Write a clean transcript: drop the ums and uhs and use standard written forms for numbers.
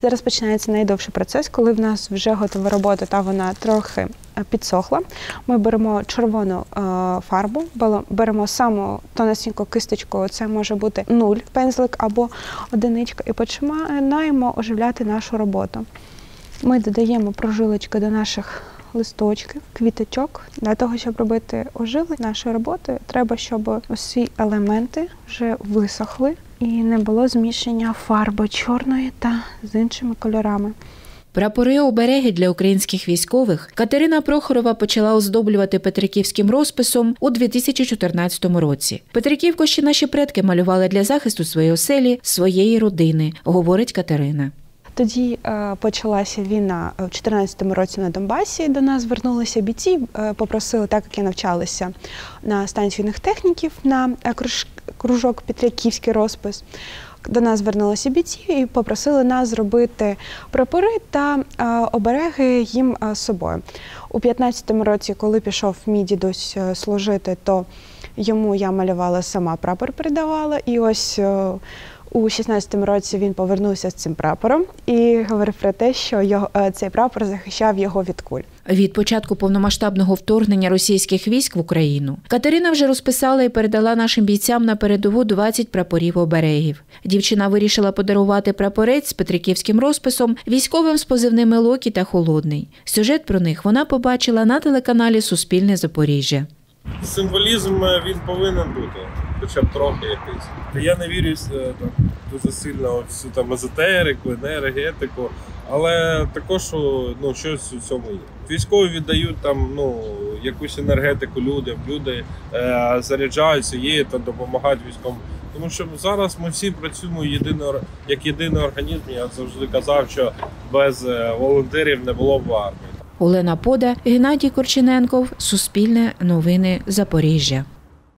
Зараз починається найдовший процес, коли в нас вже готова робота та вона трохи підсохла. Ми беремо червону фарбу, беремо саму тонесеньку кисточку, це може бути 0 пензлик або одиничка, і починаємо оживляти нашу роботу. Ми додаємо прожилочки до наших листочків, квіточок. Для того, щоб робити оживлення нашої роботи, треба, щоб усі елементи вже висохли і не було змішання фарби чорної та з іншими кольорами. Прапори-обереги для українських військових Катерина Прохорова почала оздоблювати петриківським розписом у 2014 році. Петриківку ще наші предки малювали для захисту своєї оселі, своєї родини, говорить Катерина. Тоді почалася війна в 2014 році на Донбасі. До нас звернулися бійці, попросили, так як я навчалася на станції юних техніків, на кружок Петриківський розпис. До нас звернулися бійці і попросили нас зробити прапори та обереги їм з собою. У 2015 році, коли пішов мій дідусь служити, то йому я малювала сама, прапор передавала. І ось у 2016 році він повернувся з цим прапором і говорив про те, що цей прапор захищав його від куль. Від початку повномасштабного вторгнення російських військ в Україну Катерина вже розписала і передала нашим бійцям на передову 20 прапорів-оберегів. Дівчина вирішила подарувати прапорець з петриківським розписом військовим з позивними «Локі» та «Холодний». Сюжет про них вона побачила на телеканалі «Суспільне Запоріжжя». Символізм він повинен бути, хоча б трохи якийсь. Я не вірю дуже сильно в цю там езотерику, енергетику, але також щось у цьому є. Військові віддають якусь енергетику людям, люди заряджаються, є та допомагають військовим. Тому що зараз ми всі працюємо як єдиний організм. Я завжди казав, що без волонтерів не було б армії. Олена Пода, Геннадій Корчененков, Суспільне новини, Запоріжжя.